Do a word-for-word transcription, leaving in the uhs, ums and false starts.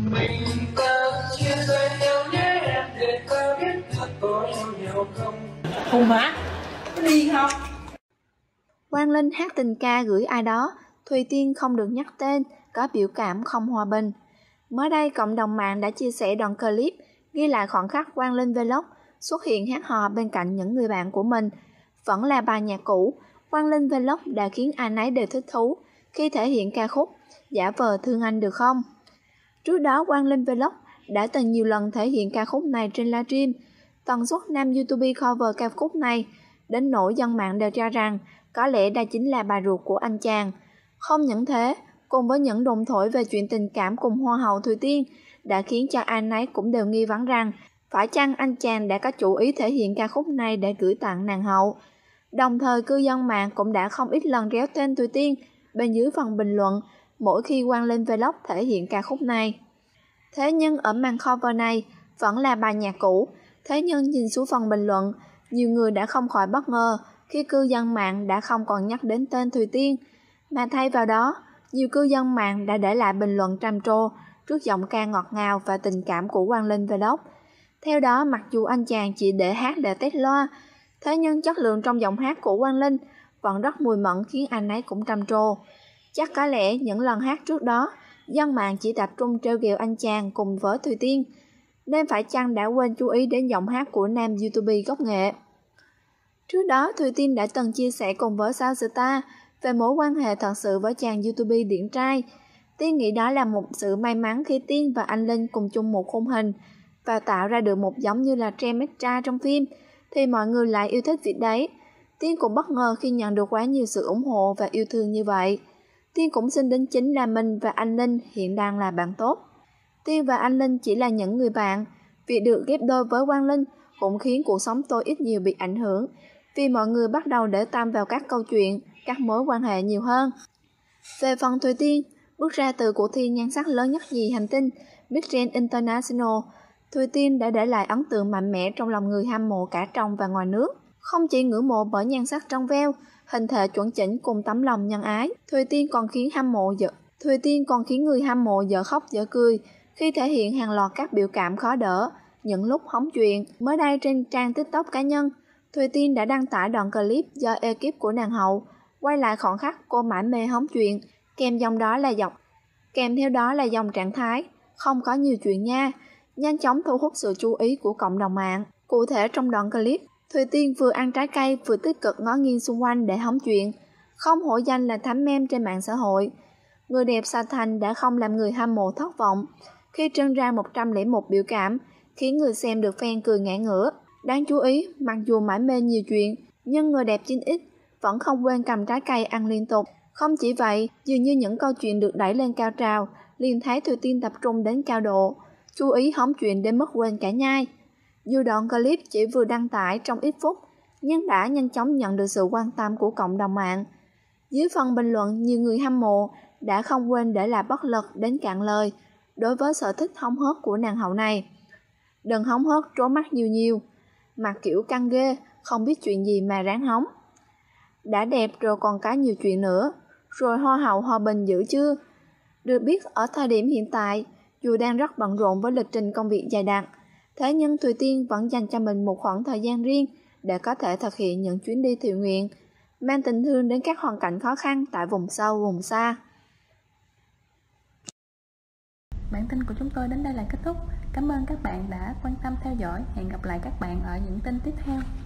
Mình ta chia tay nhau nhé em, để ta biết thật có yêu nhau không. Hùng hả? Có đi không? Quang Linh hát tình ca gửi ai đó, Thùy Tiên không được nhắc tên, có biểu cảm không hòa bình. Mới đây, cộng đồng mạng đã chia sẻ đoạn clip ghi lại khoảnh khắc Quang Linh Vlog xuất hiện hát hò bên cạnh những người bạn của mình. Vẫn là bài nhạc cũ, Quang Linh Vlog đã khiến ai nấy đều thích thú khi thể hiện ca khúc Giả vờ thương anh được không. Trước đó, Quang Linh Vlog đã từng nhiều lần thể hiện ca khúc này trên livestream. Tần suất nam YouTuber cover ca khúc này đến nỗi dân mạng đều cho rằng có lẽ đây chính là bà ruột của anh chàng. Không những thế, cùng với những đồn thổi về chuyện tình cảm cùng Hoa hậu Thùy Tiên đã khiến cho ai nấy cũng đều nghi vấn rằng phải chăng anh chàng đã có chủ ý thể hiện ca khúc này để gửi tặng nàng hậu. Đồng thời, cư dân mạng cũng đã không ít lần réo tên Thùy Tiên bên dưới phần bình luận mỗi khi Quang Linh Vlog thể hiện ca khúc này. Thế nhưng ở màn cover này vẫn là bài nhạc cũ. Thế nhưng nhìn xuống phần bình luận, nhiều người đã không khỏi bất ngờ khi cư dân mạng đã không còn nhắc đến tên Thùy Tiên, mà thay vào đó, nhiều cư dân mạng đã để lại bình luận trầm trồ trước giọng ca ngọt ngào và tình cảm của Quang Linh Vlog. Theo đó, mặc dù anh chàng chỉ để hát để test loa, thế nhưng chất lượng trong giọng hát của Quang Linh vẫn rất mùi mẫn khiến anh ấy cũng trầm trồ. Chắc có lẽ những lần hát trước đó, dân mạng chỉ tập trung trêu ghẹo anh chàng cùng với Thùy Tiên, nên phải chăng đã quên chú ý đến giọng hát của nam YouTuber gốc nghệ. Trước đó, Thùy Tiên đã từng chia sẻ cùng với Sao Star về mối quan hệ thật sự với chàng YouTuber điển trai. Tiên nghĩ đó là một sự may mắn khi Tiên và anh Linh cùng chung một khung hình và tạo ra được một giống như là Tremestra trong phim, thì mọi người lại yêu thích việc đấy. Tiên cũng bất ngờ khi nhận được quá nhiều sự ủng hộ và yêu thương như vậy. Tiên cũng xin đính chính là mình và anh Linh hiện đang là bạn tốt. Tiên và anh Linh chỉ là những người bạn. Việc được ghép đôi với Quang Linh cũng khiến cuộc sống tôi ít nhiều bị ảnh hưởng, vì mọi người bắt đầu để tâm vào các câu chuyện, các mối quan hệ nhiều hơn. Về phần Thùy Tiên, bước ra từ cuộc thi nhan sắc lớn nhất nhì hành tinh Miss Grand International, Thùy Tiên đã để lại ấn tượng mạnh mẽ trong lòng người hâm mộ cả trong và ngoài nước. Không chỉ ngưỡng mộ bởi nhan sắc trong veo, hình thể chuẩn chỉnh cùng tấm lòng nhân ái, Thùy Tiên còn khiến hâm mộ dở Thùy Tiên còn khiến người hâm mộ dở khóc dở cười khi thể hiện hàng loạt các biểu cảm khó đỡ những lúc hóng chuyện. Mới đây trên trang TikTok cá nhân, Thùy Tiên đã đăng tải đoạn clip do ekip của nàng hậu quay lại khoảnh khắc cô mải mê hóng chuyện, kèm dòng đó là dòng kèm theo đó là dòng trạng thái không có nhiều chuyện nha, nhanh chóng thu hút sự chú ý của cộng đồng mạng. Cụ thể trong đoạn clip, Thùy Tiên vừa ăn trái cây vừa tích cực ngó nghiêng xung quanh để hóng chuyện, không hổ danh là thánh meme trên mạng xã hội. Người đẹp Sa Thành đã không làm người hâm mộ thất vọng khi trưng ra một trăm lẻ một biểu cảm, khiến người xem được fan cười ngã ngửa. Đáng chú ý, mặc dù mải mê nhiều chuyện, nhưng người đẹp chín x vẫn không quên cầm trái cây ăn liên tục. Không chỉ vậy, dường như những câu chuyện được đẩy lên cao trào, liền thấy Thùy Tiên tập trung đến cao độ, chú ý hóng chuyện đến mức quên cả nhai. Dù đoạn clip chỉ vừa đăng tải trong ít phút, nhưng đã nhanh chóng nhận được sự quan tâm của cộng đồng mạng. Dưới phần bình luận, nhiều người hâm mộ đã không quên để lại bất lực đến cạn lời đối với sở thích hóng hớt của nàng hậu này. Đừng hóng hớt trố mắt nhiều nhiều, mặt kiểu căng ghê, không biết chuyện gì mà ráng hóng. Đã đẹp rồi còn có nhiều chuyện nữa, rồi hoa hậu hòa bình dữ chưa? Được biết ở thời điểm hiện tại, dù đang rất bận rộn với lịch trình công việc dày đặc, thế nhưng Thùy Tiên vẫn dành cho mình một khoảng thời gian riêng để có thể thực hiện những chuyến đi thiện nguyện, mang tình thương đến các hoàn cảnh khó khăn tại vùng sâu, vùng xa. Bản tin của chúng tôi đến đây là kết thúc. Cảm ơn các bạn đã quan tâm theo dõi. Hẹn gặp lại các bạn ở những tin tiếp theo.